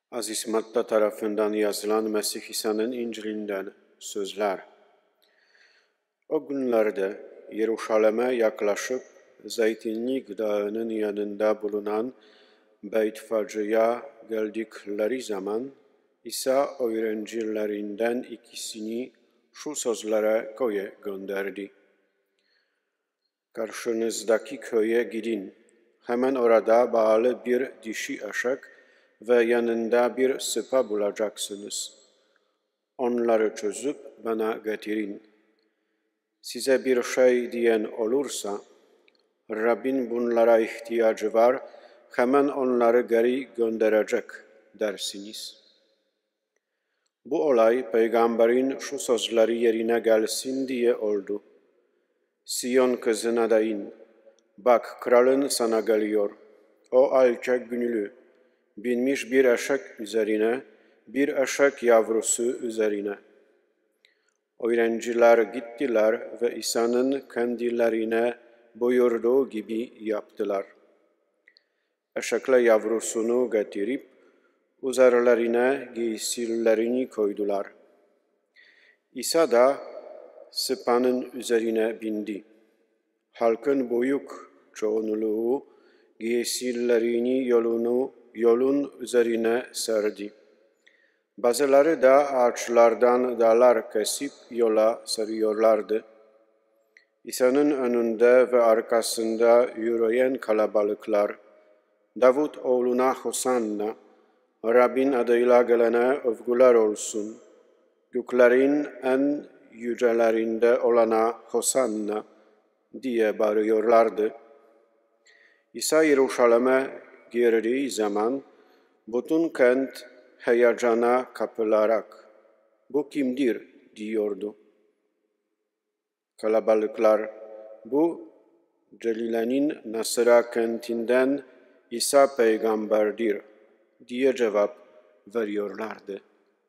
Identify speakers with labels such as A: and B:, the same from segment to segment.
A: Aziz Matta tarafından yazılan Mesih İsa'nın İncil'inden sözler. O günlerde Yeruşalim'e yaklaşıp Zeytinlik Dağı'nın yanında bulunan Beytfacı'ya geldikleri zaman İsa öğrencilerinden ikisini şu sözlere köye gönderdi. Karşınızdaki köye gidin. Hemen orada bağlı bir dişi eşek ve yanında bir sıpa bulacaksınız. Onları çözüp bana getirin. Size bir şey diyen olursa, Rabbin bunlara ihtiyacı var, hemen onları geri gönderecek dersiniz. Bu olay peygamberin şu sözleri yerine gelsin diye oldu. Siyon kızına da in. Bak, kralın sana geliyor. O alçak gönüllü, binmiş bir eşek üzerine, bir eşek yavrusu üzerine. Öğrenciler gittiler ve İsa'nın kendilerine buyurduğu gibi yaptılar. Eşekle yavrusunu getirip üzerlerine giysilerini koydular. İsa da sıpanın üzerine bindi. Halkın büyük çoğunluğu giysilerini yolun üzerine serdi. Bazıları da ağaçlardan dallar kesip yola seriyorlardı. İsa'nın önünde ve arkasında yürüyen kalabalıklar, Davut oğluna Hosanna, Rabbin adıyla gelene övgüler olsun, göklerin en yücelerinde olana Hosanna diye bağırıyorlardı. İsa Yeruşalim'e girdiği zaman bütün kent heyecana kapılarak "Bu kimdir?" diyordu. Kalabalıklar, "Bu Galile'nin Nasıra kentinden İsa peygamberdir" diye cevap veriyorlardı.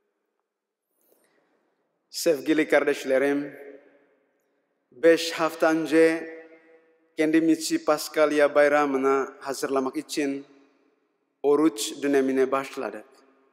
B: Sevgili kardeşlerim, 5 hafta önce kendimizi Paskalya Bayramı'na hazırlamak için oruç dönemine başladık.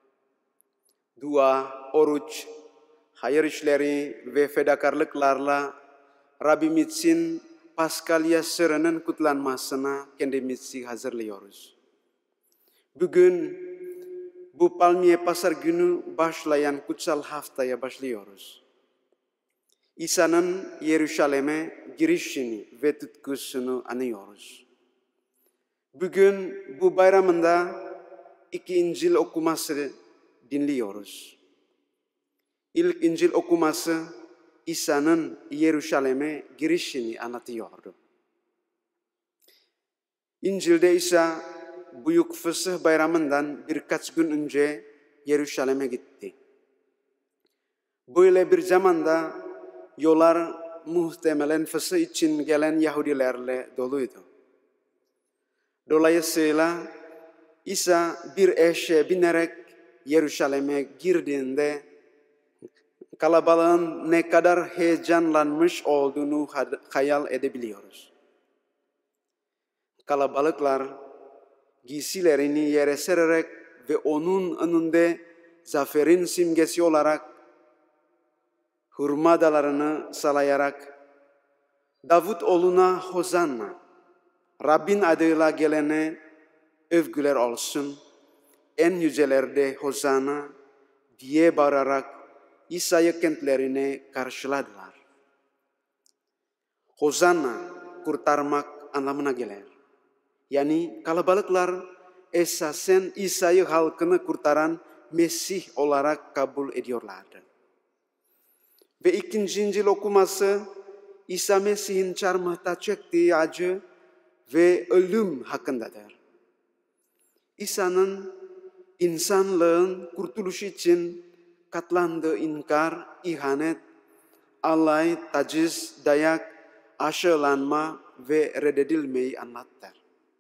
B: Dua, oruç, hayır işleri ve fedakarlıklarla Rabbimizin Paskalya Sırrı'nın kutlanmasına kendimizi hazırlıyoruz. Bugün bu Palmiye Pasar günü başlayan kutsal haftaya başlıyoruz. İsa'nın Yeruşalim'e girişini ve tutkusunu anıyoruz. Bugün bu bayramında 2 İncil okuması dinliyoruz. İlk İncil okuması İsa'nın Yeruşalim'e girişini anlatıyordu. İncil'de İsa Büyük Fısıh Bayramı'ndan birkaç gün önce Yeruşalim'e gitti. Böyle bir zamanda yollar muhtemelen fısıh için gelen Yahudilerle doluydu. Dolayısıyla İsa bir eşeğe binerek Yeruşalim'e girdiğinde kalabalığın ne kadar heyecanlanmış olduğunu hayal edebiliyoruz. Kalabalıklar giysilerini yere sererek ve onun önünde zaferin simgesi olarak hurma dallarını sallayarak Davut oğluna Hosanna, Rabbin adıyla gelene övgüler olsun, en yücelerde Hosanna diye bağırarak İsa'yı kentlerine karşıladılar. Hosanna kurtarmak anlamına gelir. Yani kalabalıklar esasen İsa'yı halkını kurtaran Mesih olarak kabul ediyorlardı. Ve ikinci İncil okuması İsa Mesih'in çarmıhta çektiği acı ve ölüm hakkındadır. İsa'nın insanlığın kurtuluşu için katlandığı inkar, ihanet, alay, taciz, dayak, aşağılanma ve reddedilmeyi anlatır.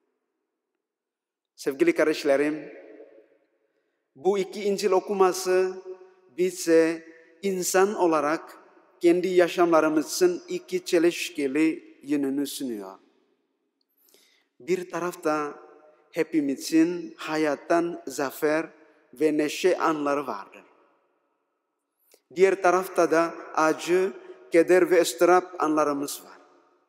B: Sevgili kardeşlerim, bu 2 İncil okuması bize insan olarak kendi yaşamlarımızın 2 çelişkili yönünü sunuyor. Bir tarafta hepimizin hayattan zafer ve neşe anları vardır. Diğer tarafta da acı, keder ve ıstırap anlarımız var.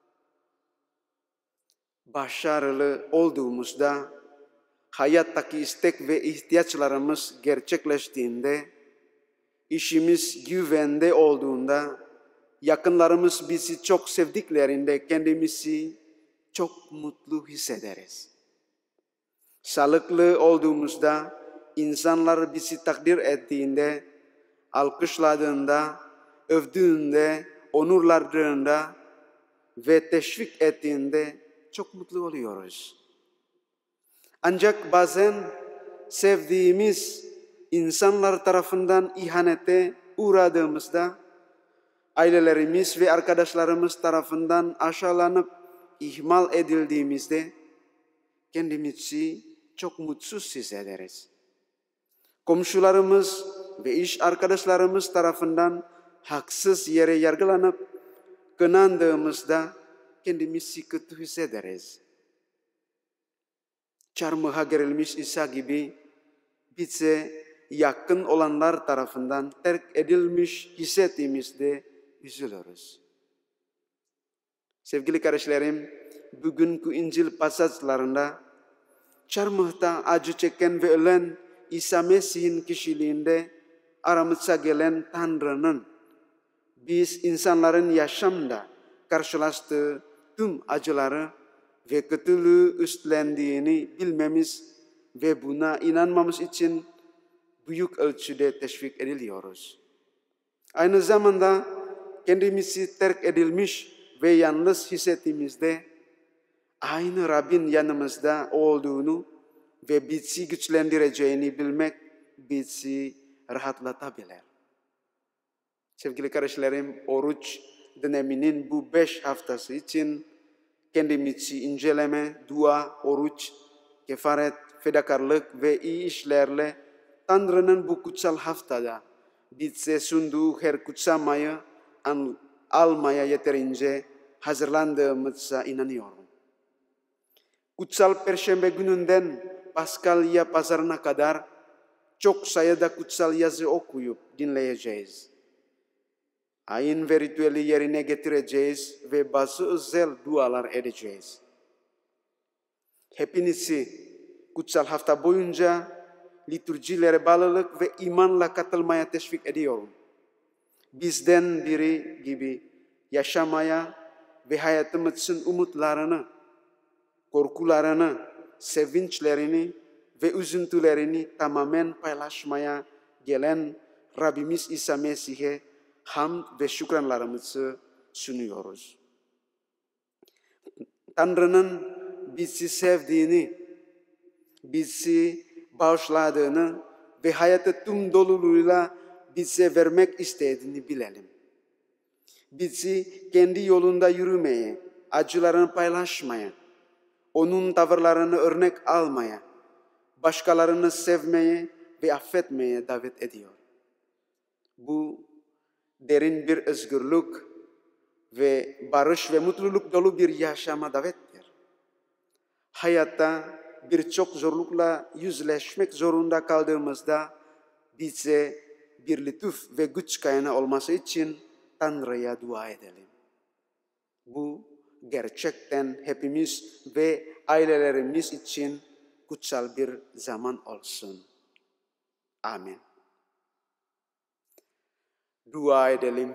B: Başarılı olduğumuzda, hayattaki istek ve ihtiyaçlarımız gerçekleştiğinde, işimiz güvende olduğunda, yakınlarımız bizi çok sevdiklerinde kendimizi çok mutlu hissederiz. Sağlıklı olduğumuzda, insanlar bizi takdir ettiğinde, alkışladığında, övdüğünde, onurladığında ve teşvik ettiğinde çok mutlu oluyoruz. Ancak bazen sevdiğimiz insanlar tarafından ihanete uğradığımızda, ailelerimiz ve arkadaşlarımız tarafından aşağılanıp ihmal edildiğimizde kendimizi çok mutsuz hissederiz. Komşularımız ve iş arkadaşlarımız tarafından haksız yere yargılanıp kınandığımızda kendimizi kötü hissederiz. Çarmıha gerilmiş İsa gibi bize yakın olanlar tarafından terk edilmiş hissettiğimizde üzülürüz. Sevgili kardeşlerim, bugünkü İncil pasajlarında çarmıhta acı çeken ve ölen İsa Mesih'in kişiliğinde aramıza gelen Tanrı'nın biz insanların yaşamda karşılaştığı tüm acıları ve kötülüğü üstlendiğini bilmemiz ve buna inanmamız için büyük ölçüde teşvik ediliyoruz. Aynı zamanda kendimizi terk edilmiş ve yalnız hissettiğimizde aynı Rabbin yanımızda olduğunu ve bizi güçlendireceğini bilmek bizi rahatlatabilir. Sevgili kardeşlerim, oruç döneminin bu 5 haftası için kendimizi inceleme, dua, oruç, kefaret, fedakarlık ve iyi işlerle Tanrı'nın bu kutsal haftada bize sunduğu her kutsamayı almaya yeterince hazırlandığımıza inanıyorum. Kutsal Perşembe gününden Paskalya pazarına kadar çok sayıda kutsal yazı okuyup dinleyeceğiz. Ayin ve ritüeli yerine getireceğiz ve bazı özel dualar edeceğiz. Hepinizi kutsal hafta boyunca liturjilere bağlılık ve imanla katılmaya teşvik ediyorum. Bizden biri gibi yaşamaya ve hayatımızın umutlarını, korkularını, sevinçlerini ve üzüntülerini tamamen paylaşmaya gelen Rabbimiz İsa Mesih'e hamd ve şükranlarımızı sunuyoruz. Tanrı'nın bizi sevdiğini, bizi bağışladığını ve hayatı tüm doluluğuyla bize vermek istediğini bilelim. Bizi kendi yolunda yürümeye, acılarını paylaşmaya, onun tavırlarını örnek almaya, başkalarını sevmeye ve affetmeye davet ediyor. Bu derin bir özgürlük ve barış ve mutluluk dolu bir yaşama davettir. Hayatta birçok zorlukla yüzleşmek zorunda kaldığımızda bize bir lütuf ve güç kaynağı olması için Tanrı'ya dua edelim. Bu gerçekten hepimiz ve ailelerimiz için kutsal bir zaman olsun. Amin. Dua edelim.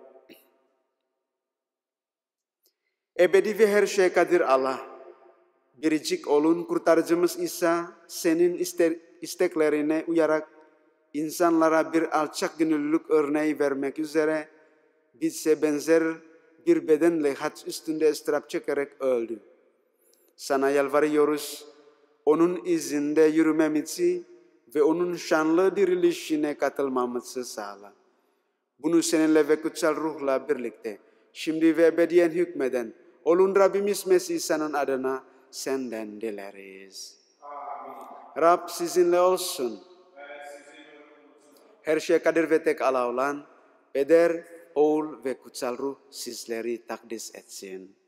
B: Ebedi ve her şeye kadir Allah, biricik olun kurtarıcımız İsa, senin isteklerine uyarak insanlara bir alçak gönüllülük örneği vermek üzere bize benzer bir bedenle haç üstünde ıstırap çekerek öldü. Sana yalvarıyoruz, onun izinde yürümemizi ve onun şanlı dirilişine katılmamızı sağla. Bunu seninle ve kutsal ruhla birlikte, şimdi ve ebediyen hükmeden, olun Rabbimiz Mesih İsa'nın adına senden dileriz. Amin. Rab sizinle olsun. Her şeye kadir ve tek Allah olan, Peder, Oğul ve kutsal ruh sizleri takdis etsin.